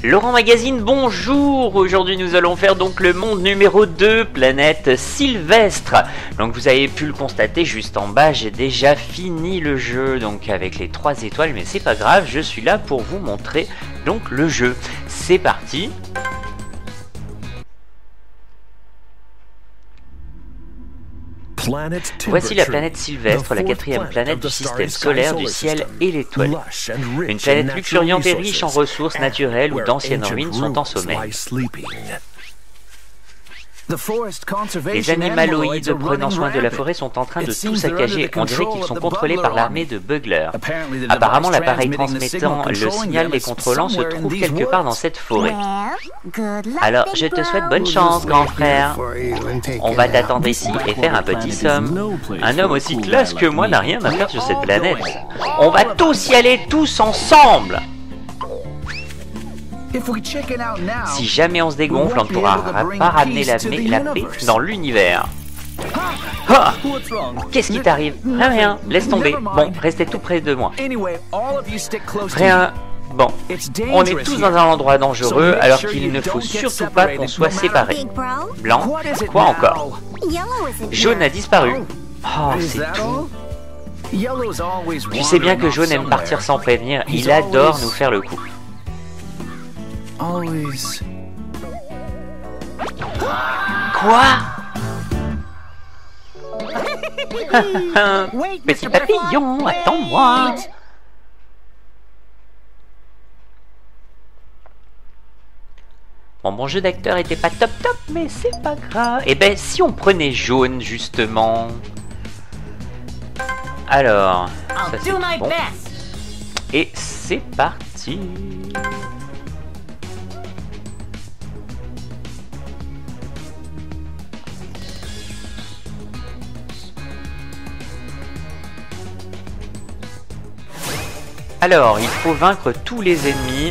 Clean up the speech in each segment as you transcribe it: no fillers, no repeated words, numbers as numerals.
Laurent Magazine, bonjour. Aujourd'hui nous allons faire donc le monde numéro 2, planète Sylvestre. Donc vous avez pu le constater juste en bas, j'ai déjà fini le jeu donc avec les 3 étoiles, mais c'est pas grave, je suis là pour vous montrer donc le jeu. C'est parti. Voici la planète Sylvestre, la 4e planète du système solaire, du ciel et l'étoile. Une planète luxuriante et riche en ressources naturelles où d'anciennes ruines sont en sommeil. Les animaloïdes prenant soin de la forêt sont en train de tout saccager. On dirait qu'ils sont contrôlés par l'armée de Bugler. Apparemment, l'appareil transmettant le signal les contrôlant se trouve quelque part dans cette forêt. Alors, je te souhaite bonne chance, grand frère. On va t'attendre ici et faire un petit somme. Un homme aussi classe que moi n'a rien à faire sur cette planète. On va tous y aller, tous ensemble. Si jamais on se dégonfle, on ne pourra pas ramener la paix dans l'univers. Ah, qu'est-ce qui t'arrive? Rien, laisse tomber. Bon, restez tout près de moi. Rien. Bon, on est tous dans un endroit dangereux, alors qu'il ne faut surtout pas qu'on soit séparés. Blanc, quoi encore? Jaune a disparu. Oh, c'est tout. Tu sais bien que Jaune aime partir sans prévenir, il adore nous faire le coup. Quoi? Petit papillon, attends-moi. Bon, mon jeu d'acteur était pas top, mais c'est pas grave. Eh ben, si on prenait Jaune, justement. Alors, ça c'est bon. Et c'est parti. Alors, il faut vaincre tous les ennemis.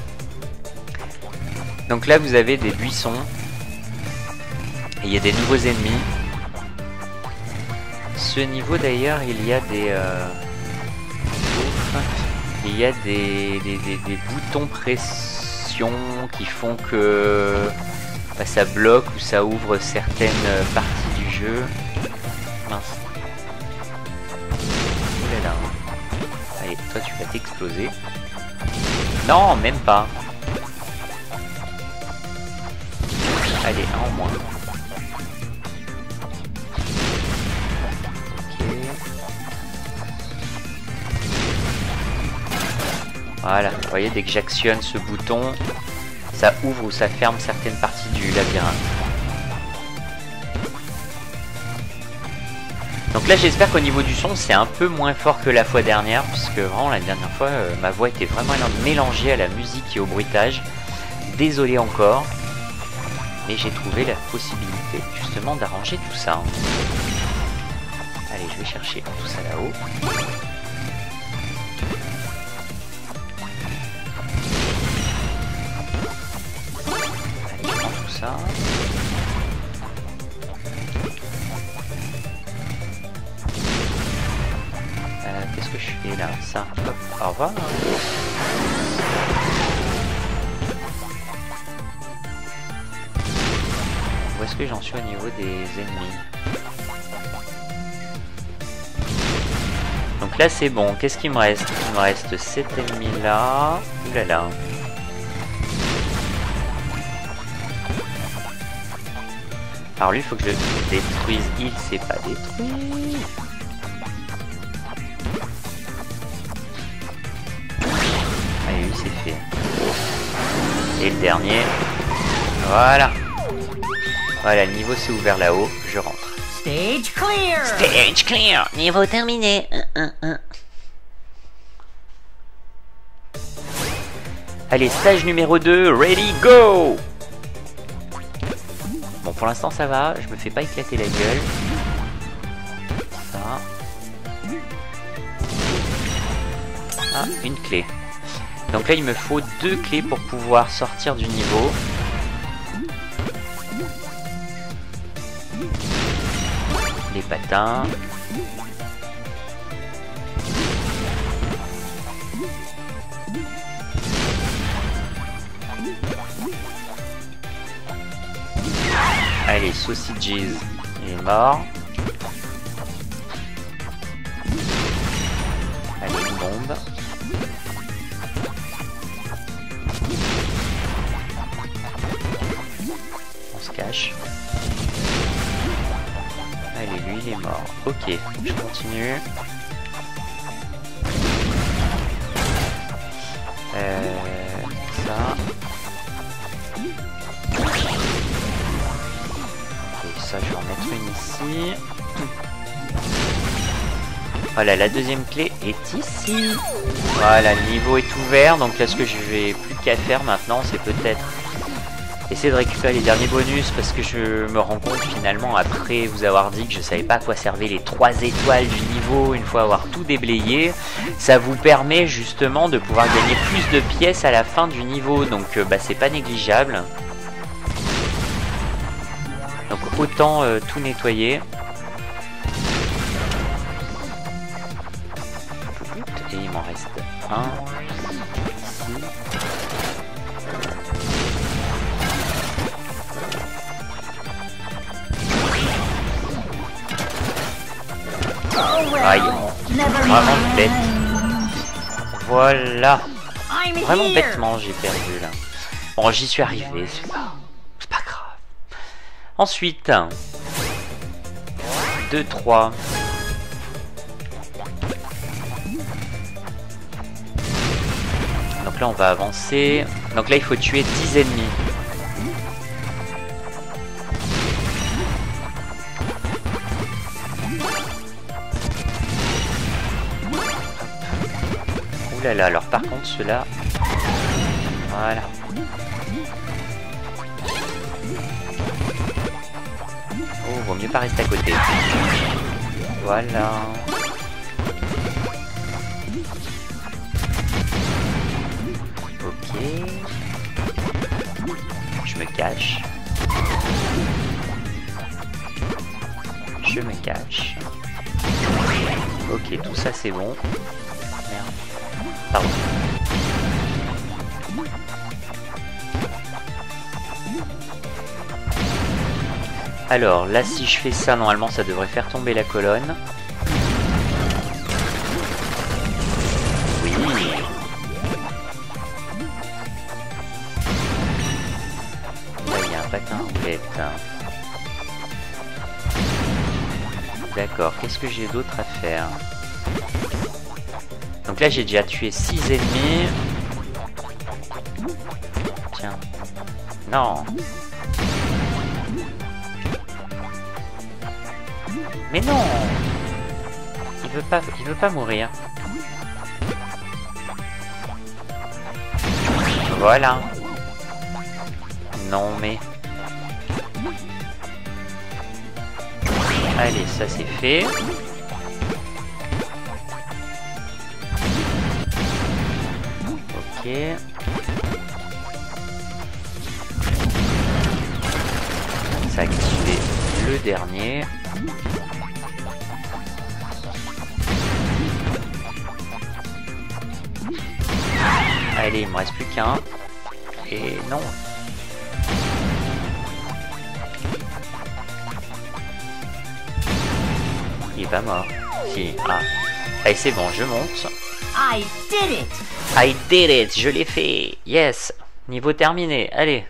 Donc là, vous avez des buissons. Et il y a des nouveaux ennemis. Ce niveau, d'ailleurs, il y a des... il y a des boutons pression qui font que bah, ça bloque ou ça ouvre certaines parties du jeu. Mince. Oh là là. Allez, toi tu vas t'exploser. Non, même pas. Allez, un en moins. Ok. Voilà, vous voyez, dès que j'actionne ce bouton, ça ouvre ou ça ferme certaines parties du labyrinthe. Donc là j'espère qu'au niveau du son c'est un peu moins fort que la fois dernière, puisque vraiment la dernière fois ma voix était vraiment mélangée à la musique et au bruitage. Désolé encore, mais j'ai trouvé la possibilité justement d'arranger tout ça. Allez, je vais chercher tout ça là-haut. Allez, je prends tout ça. Qu'est-ce que je fais là? Ça. Hop, au revoir. Où est-ce que j'en suis au niveau des ennemis? Donc là c'est bon. Qu'est-ce qu'il me reste? Il me reste cet ennemi là. Ouh là là. Alors lui il faut que je détruise. Il s'est pas détruit. C'est fait. Et le dernier. Voilà. Voilà, le niveau s'est ouvert là-haut. Je rentre. Stage clear. Stage clear. Niveau terminé. Allez, stage numéro 2. Ready, go. Bon, pour l'instant, ça va. Je me fais pas éclater la gueule. Ça. Ah, une clé. Donc là il me faut 2 clés pour pouvoir sortir du niveau. Les patins. Allez, Sausages, il est mort. Allez, une bombe. On se cache. Allez, lui il est mort. Ok, je continue. Ça. Et ça, je vais en mettre une ici. Voilà, la deuxième clé est ici. Voilà, le niveau est ouvert. Donc là, ce que je vais plus qu'à faire maintenant, c'est peut-être essayer de récupérer les derniers bonus, parce que je me rends compte finalement, après vous avoir dit que je savais pas à quoi servaient les 3 étoiles du niveau, une fois avoir tout déblayé, ça vous permet justement de pouvoir gagner plus de pièces à la fin du niveau, donc bah, c'est pas négligeable. Donc autant tout nettoyer. Et il m'en reste un ici. Aïe, vraiment bête. Voilà. Vraiment bêtement j'ai perdu là. Bon, j'y suis arrivé, c'est pas grave. Ensuite, 2, 3. Donc là on va avancer. Donc là il faut tuer 10 ennemis. Ouh là là, alors par contre ceux-là... Voilà. Oh, vaut mieux pas rester à côté. Voilà. Ok. Je me cache. Je me cache. Ok, tout ça c'est bon. Merde. Pardon. Alors là, si je fais ça, normalement ça devrait faire tomber la colonne. Oui. Là il y a un patin à roulettes. D'accord, qu'est-ce que j'ai d'autre à faire? Donc là j'ai déjà tué 6 ennemis. Tiens. Non. Mais non. Il veut pas mourir. Voilà. Non mais... Allez, ça c'est fait. Ok. Ça a activé le dernier. Allez, il me reste plus qu'un. Et non. Il est pas mort. Si. Ah. Allez, c'est bon, je monte. I did it! I did it! Je l'ai fait! Yes! Niveau terminé. Allez.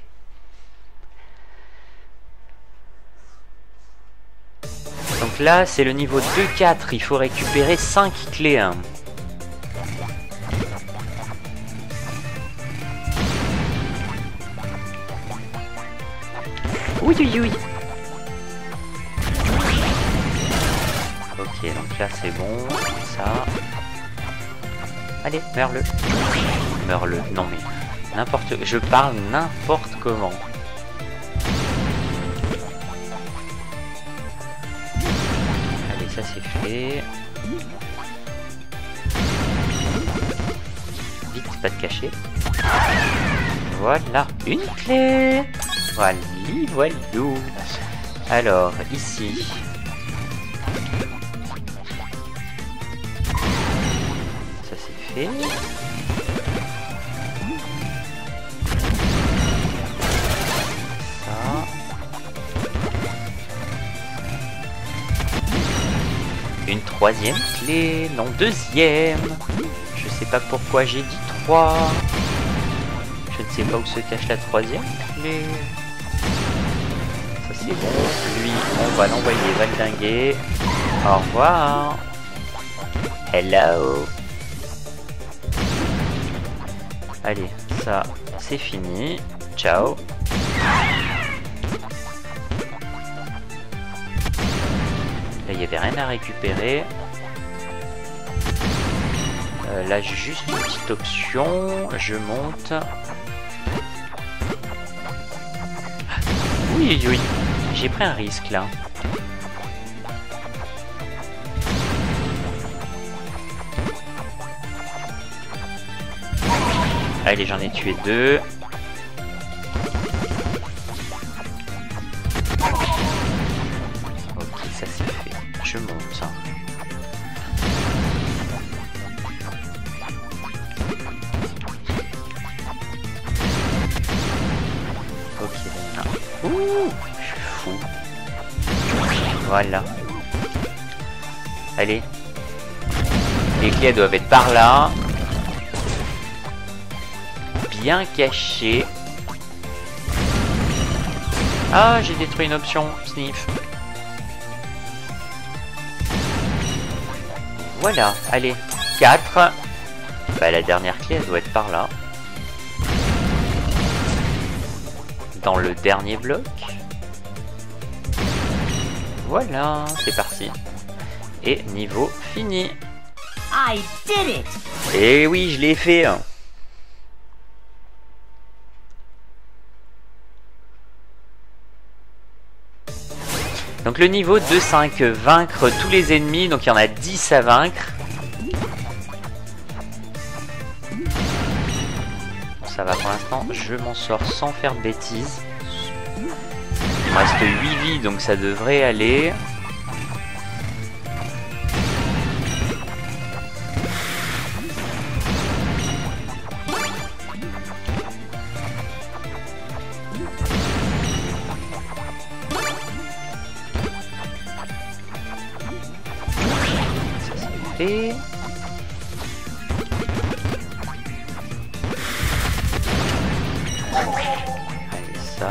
Donc là, c'est le niveau 2-4. Il faut récupérer 5 clés. Hein. Oui, oui, oui. Ok, donc là c'est bon. Ça. Allez, meurs-le. Meurs-le. Non mais n'importe. Je parle n'importe comment. Allez, ça c'est fait. Vite, pas de cacher. Voilà, une clé. Voilà, voilà. Alors, ici. Ça c'est fait. troisième clé, non deuxième. Je sais pas pourquoi j'ai dit 3. Je ne sais pas où se cache la troisième clé. Ça c'est bon. Lui, on va l'envoyer valdinguer. Au revoir. Hello. Allez, ça c'est fini. Ciao. Là, il n'y avait rien à récupérer. Là, j'ai juste une petite option. Je monte. Oui, oui. J'ai pris un risque, là. Allez, j'en ai tué 2. Ok, ça c'est fait. Je monte. Ok, là. Ouh, je suis fou. Voilà. Allez. Les clés doivent être par là. Bien caché. Ah, j'ai détruit une option. Sniff. Voilà, allez. 4. Bah, la dernière clé, elle doit être par là. Dans le dernier bloc. Voilà, c'est parti. Et niveau fini. I did it. Et oui, je l'ai fait. Donc le niveau 2-5, vaincre tous les ennemis, donc il y en a 10 à vaincre. Bon, ça va pour l'instant, je m'en sors sans faire de bêtises. Il me reste 8 vies, donc ça devrait aller. Allez, ça.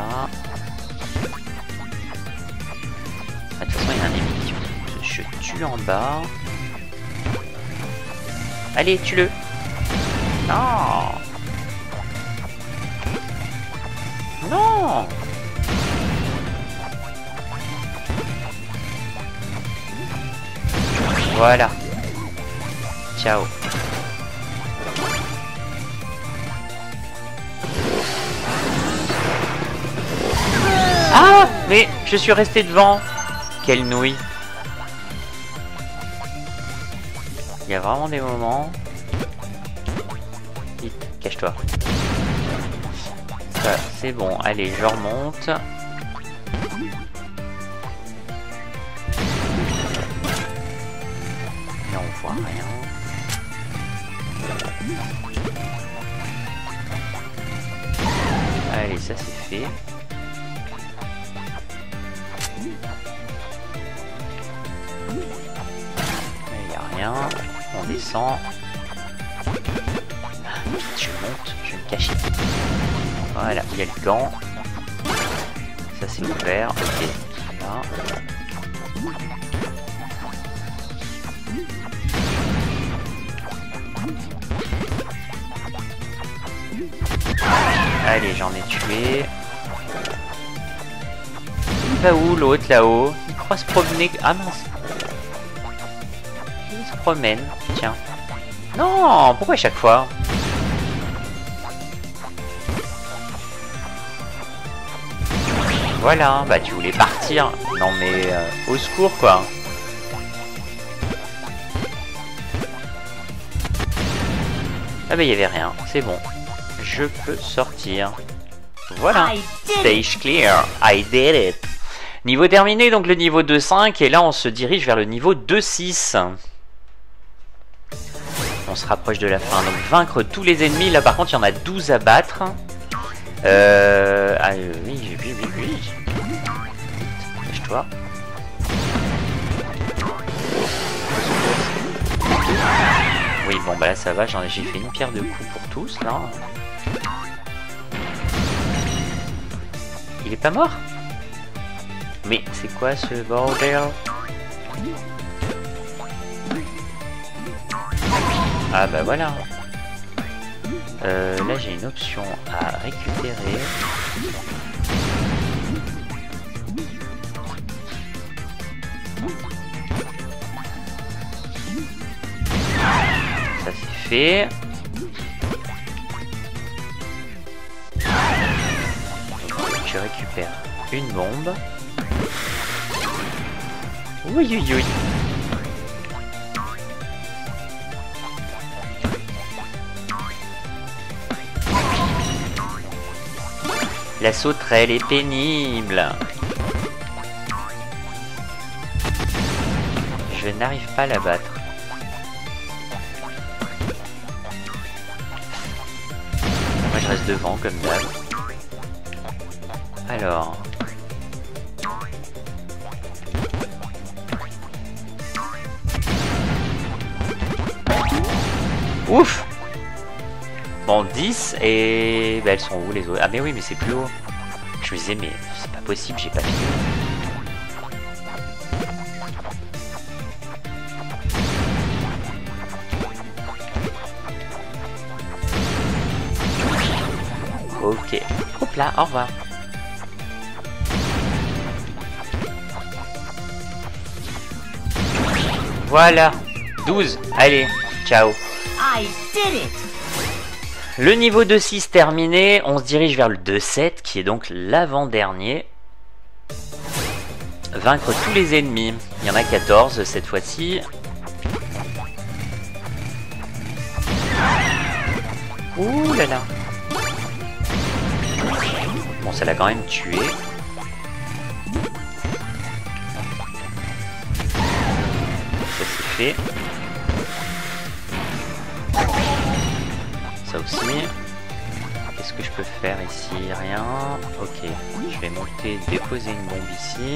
De toute façon, il y a un ennemi qui je tue en bas. Allez, tue-le. Non. Non. Voilà. Ciao. Ah, mais je suis resté devant. Quelle nouille. Il y a vraiment des moments. Vite, cache-toi. Ça, c'est bon. Allez, je remonte. Là, on voit rien. Allez, ça c'est fait. Il n'y a rien. On descend. Je monte, je vais me cacher. Voilà, il y a le gant. Ça c'est ouvert. Ok, là. Allez, j'en ai tué. Il va où l'autre là-haut? Il croit se promener. Ah mince. Il se promène. Tiens. Non, pourquoi à chaque fois? Voilà, bah tu voulais partir. Non mais au secours quoi. Ah bah il y avait rien, c'est bon. Je peux sortir. Voilà. Stage clear. I did it. Niveau terminé, donc le niveau 2-5. Et là, on se dirige vers le niveau 2-6. On se rapproche de la fin. Donc vaincre tous les ennemis. Là, par contre, il y en a 12 à battre. Ah oui. Cache-toi. Oui, bon, bah là, ça va. J'ai fait une pierre de coups pour tous, là. Il est pas mort? Mais c'est quoi ce bordel? Ah bah voilà. Là j'ai une option à récupérer. Ça c'est fait. Je récupère une bombe. Oui oui oui. La sauterelle est pénible. Je n'arrive pas à la battre. Moi je reste devant comme d'hab. Alors. Ouf! Bon, 10 et... Bah, elles sont où les autres? Ah mais oui, mais c'est plus haut. Je me disais, mais c'est pas possible, j'ai pas fini. Ok. Hop là, au revoir. Voilà. 12. Allez, ciao. I did it. Le niveau 2-6 terminé, on se dirige vers le 2-7 qui est donc l'avant-dernier. Vaincre tous les ennemis. Il y en a 14 cette fois-ci. Ouh là là. Bon, ça l'a quand même tué. Ça c'est fait. Ça aussi. Qu'est-ce que je peux faire ici? Rien. Ok. Je vais monter, déposer une bombe ici.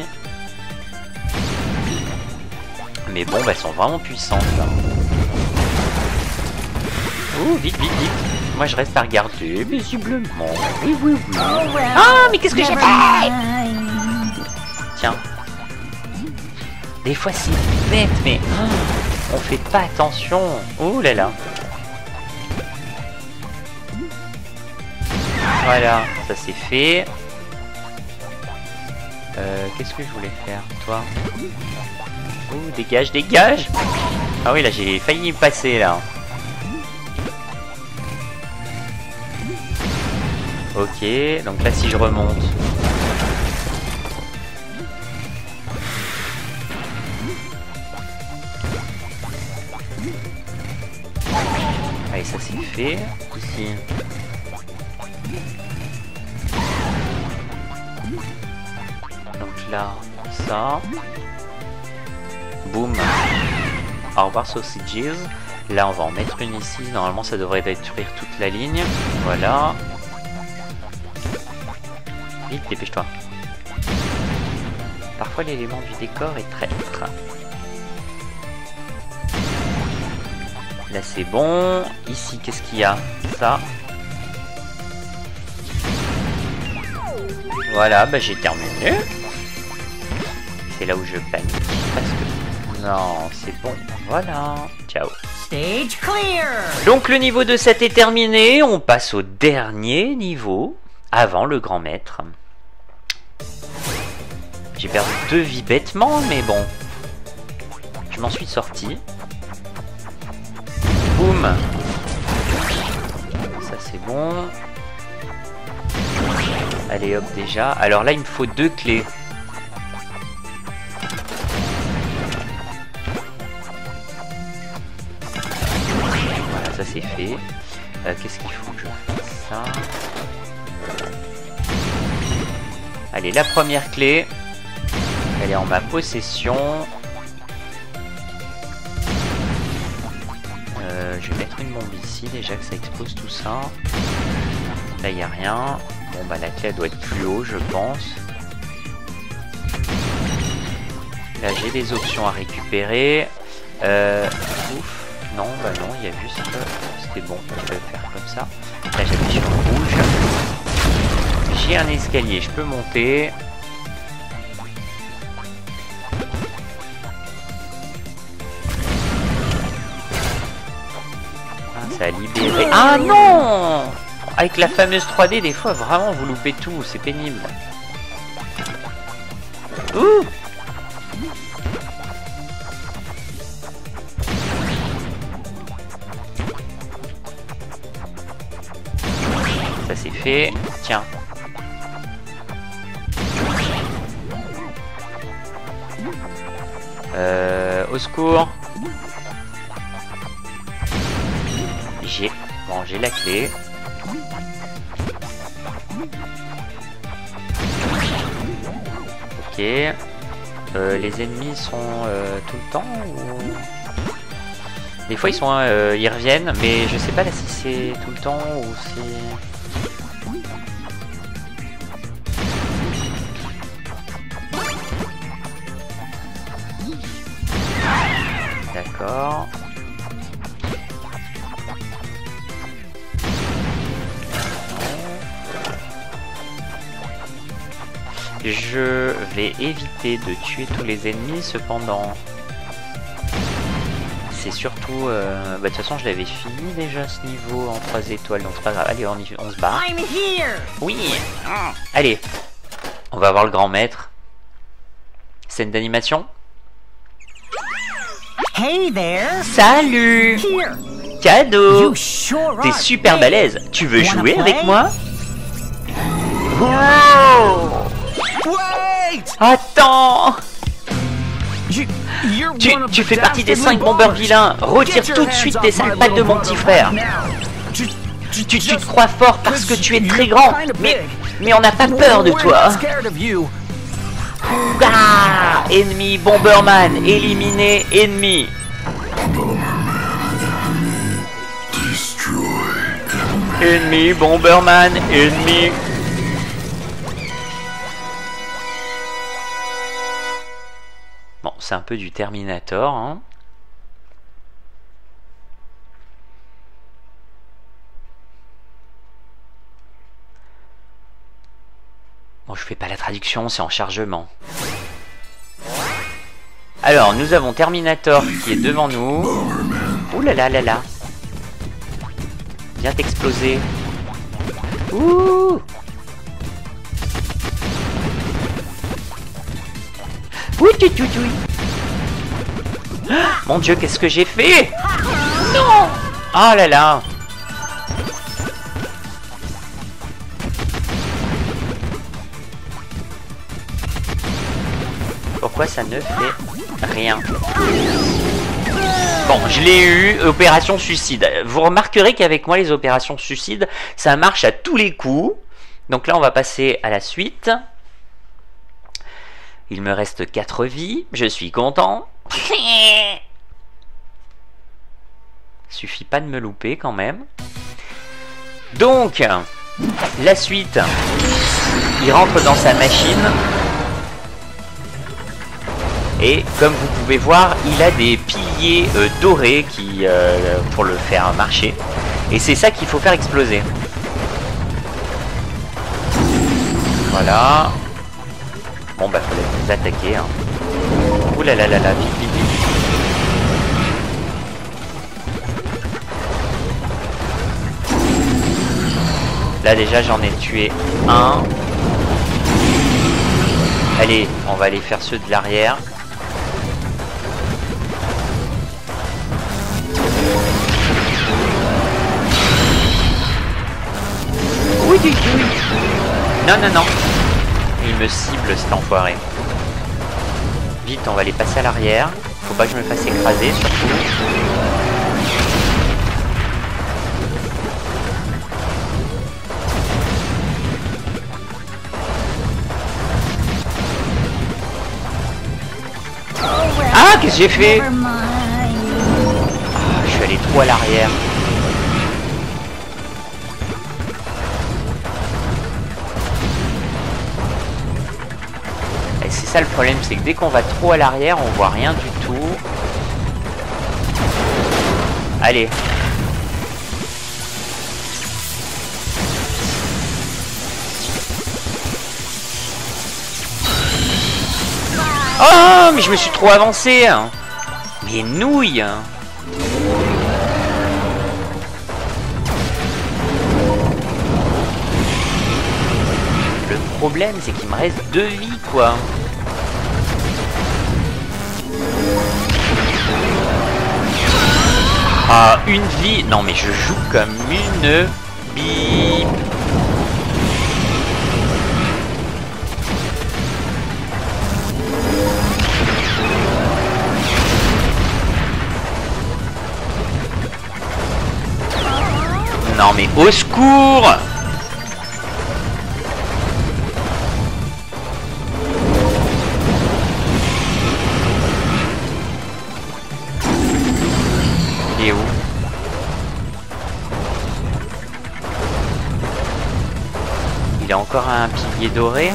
Mes bombes, elles sont vraiment puissantes là. Ouh, vite, vite, vite. Moi, je reste à regarder, visiblement. Oui, oui, oui. Ah, mais qu'est-ce que j'ai fait? Tiens. Des fois, c'est bête, mais on fait pas attention. Ouh là là. Voilà, ça c'est fait. Qu'est-ce que je voulais faire, toi? Ouh, dégage, dégage! Ah oui, là j'ai failli y passer là. Ok, donc là si je remonte. Allez, ça c'est fait. Ici. Donc là, ça. Boum. Au revoir sausages. Là on va en mettre une ici. Normalement ça devrait détruire toute la ligne. Voilà. Vite, dépêche-toi. Parfois l'élément du décor est traître. Là c'est bon. Ici qu'est-ce qu'il y a? Ça. Voilà, bah j'ai terminé. C'est là où je panique. Parce que... Non, c'est bon. Voilà. Ciao. Stage clear. Donc le niveau de 7 est terminé. On passe au dernier niveau. Avant le grand maître. J'ai perdu 2 vies bêtement, mais bon. Je m'en suis sorti. Boum. Ça c'est bon. Allez hop déjà. Alors là il me faut 2 clés. Voilà, ça c'est fait. Qu'est-ce qu'il faut que je fasse ça? Allez, la première clé. Elle est en ma possession. Je vais mettre une bombe ici déjà que ça explose tout ça. Là il n'y a rien. Bon bah la clé elle doit être plus haut je pense. Là j'ai des options à récupérer. Ouf. Non, bah non, il y a juste... C'était bon, je vais faire comme ça. Là, j'appuie sur le rouge. J'ai un escalier, je peux monter. Ah, ça a libéré... Ah non! Avec la fameuse 3D, des fois, vraiment, vous loupez tout, c'est pénible. Ouh! Ça c'est fait. Tiens. Au secours. J'ai la clé. Ok. Les ennemis sont tout le temps ou... Des fois ils sont ils reviennent, mais je sais pas là si c'est tout le temps ou si... D'accord. Je vais éviter de tuer tous les ennemis, cependant. C'est surtout... bah, de toute façon, je l'avais fini déjà ce niveau en 3 étoiles, donc c'est pas grave. Allez, on se barre. Oui. Allez. On va voir le grand maître. Scène d'animation. Hey there. Salut. Cadeau. T'es super balèze. Tu veux jouer avec moi? Wow. Attends. Tu fais partie des 5 bombeurs vilains. Retire tout de suite tes sales pattes de mon petit frère. Tu te crois fort parce que tu es très grand, mais on n'a pas peur de toi. Ah, ennemi Bomberman, éliminé, ennemi. Ennemi Bomberman, ennemi. Bon, c'est un peu du Terminator, hein. Bon, je fais pas la traduction, c'est en chargement. Alors, nous avons Terminator qui est devant nous. Ouh là là là là. Viens t'exploser. Ouh. Oui, oui, oui, oui. Mon Dieu, qu'est-ce que j'ai fait? Non. Oh là là. Pourquoi ça ne fait rien? Bon, je l'ai eu, opération suicide. Vous remarquerez qu'avec moi, les opérations suicides, ça marche à tous les coups. Donc là, on va passer à la suite. Il me reste 4 vies, je suis content. Suffit pas de me louper quand même. Donc, la suite. Il rentre dans sa machine. Et comme vous pouvez voir, il a des piliers dorés qui, pour le faire marcher. Et c'est ça qu'il faut faire exploser. Voilà. Bon bah faut les attaquer. Hein. Ouh là là là là, vite vite vite. Là déjà j'en ai tué un. Allez, on va aller faire ceux de l'arrière. Oui, oui, oui. Non, non, non. Il me cible cet enfoiré. Vite, on va les passer à l'arrière. Faut pas que je me fasse écraser, surtout. Ah, qu'est-ce que j'ai fait? Ah, je suis allé trop à l'arrière. Et c'est ça le problème, c'est que dès qu'on va trop à l'arrière, on voit rien du tout. Allez. Oh, mais je me suis trop avancé. Mais nouille. Le problème, c'est qu'il me reste 2 vies, quoi. Ah, une vie. Non, mais je joue comme une bip. Non, mais au secours! Il est où? Il a encore un pilier doré?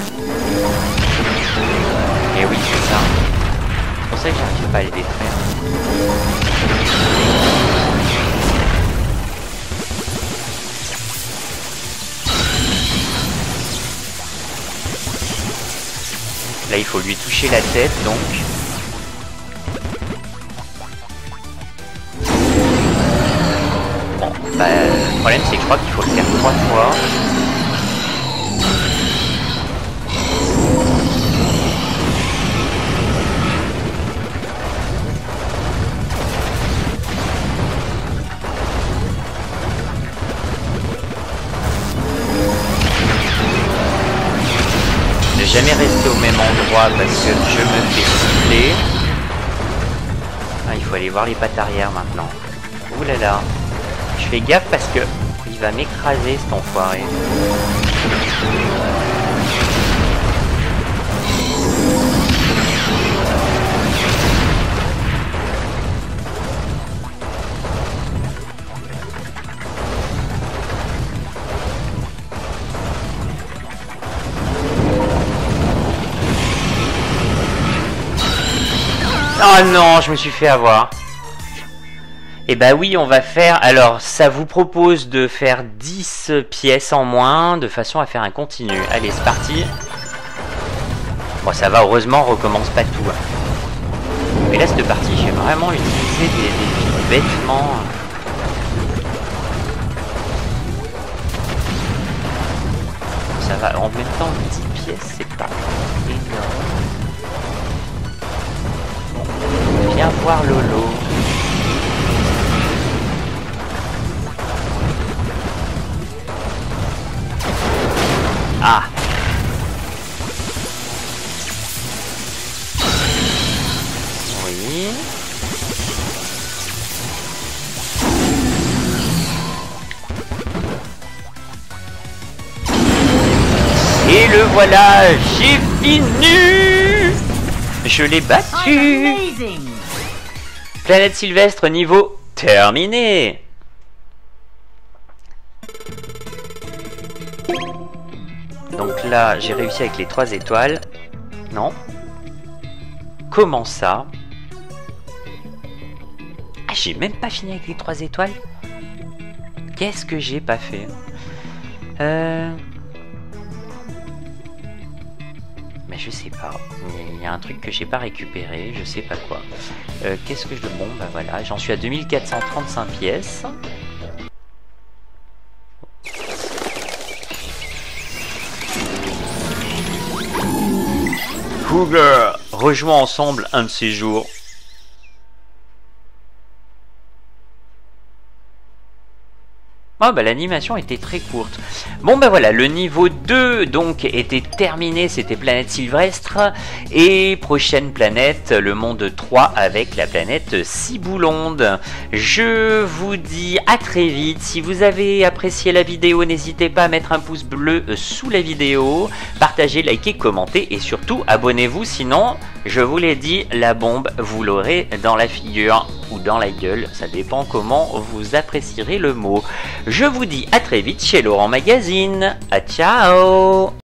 Et oui, c'est ça. C'est pour ça que j'arrive pas à le détruire. Là, il faut lui toucher la tête, donc. Bon, bah, le problème, c'est que je crois qu'il faut le faire 3 fois. Ne jamais rester au même endroit parce que je me fais siffler. Ah, il faut aller voir les pattes arrière maintenant. Ouh là là. Je fais gaffe parce que il va m'écraser cet enfoiré. Oh non, je me suis fait avoir. Et bah oui, on va faire... Alors, ça vous propose de faire 10 pièces en moins, de façon à faire un continu. Allez, c'est parti. Bon, ça va, heureusement, on recommence pas tout. Mais là, cette partie, j'ai vraiment utilisé des filles bêtement. Ça va, en même temps, 10 pièces, c'est pas énorme. Viens voir Lolo. Ah. Oui. Et le voilà, j'ai fini. Je l'ai battu. Planète Sylvestre niveau terminé. Donc là, j'ai réussi avec les 3 étoiles. Non. Comment ça? Ah, j'ai même pas fini avec les 3 étoiles. Qu'est-ce que j'ai pas fait? Mais je sais pas. Il y a un truc que j'ai pas récupéré. Je sais pas quoi. Qu'est-ce que je... Bon, bah voilà. J'en suis à 2435 pièces. Cougar, rejoins ensemble un de ces jours. Oh bah l'animation était très courte. Bon bah voilà, le niveau 2 donc était terminé, c'était planète Sylvestre. Et prochaine planète, le monde 3 avec la planète Ciboulonde. Je vous dis à très vite. Si vous avez apprécié la vidéo, n'hésitez pas à mettre un pouce bleu sous la vidéo. Partagez, likez, commentez et surtout abonnez-vous. Sinon, je vous l'ai dit, la bombe, vous l'aurez dans la figure ou dans la gueule. Ça dépend comment vous apprécierez le mot. Je vous dis à très vite chez Laurent Magazine. À ciao!